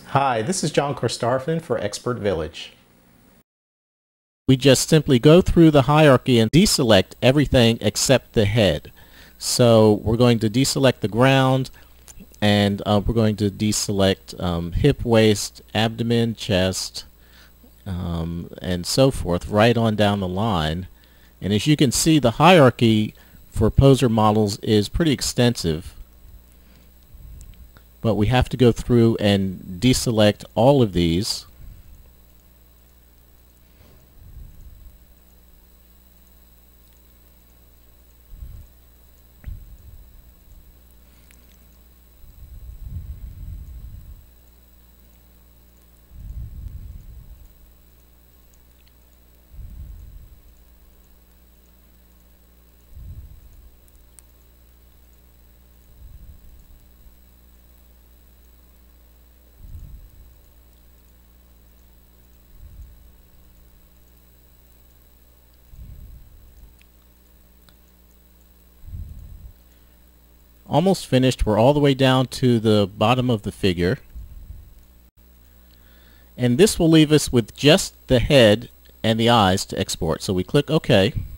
Hi, this is John Carstarphen for Expert Village. We just simply go through the hierarchy and deselect everything except the head. So we're going to deselect the ground, and we're going to deselect hip, waist, abdomen, chest, and so forth right on down the line. And as you can see, the hierarchy for poser models is pretty extensive, but we have to go through and deselect all of these. Almost finished. We're all the way down to the bottom of the figure. And this will leave us with just the head and the eyes to export. So we click OK.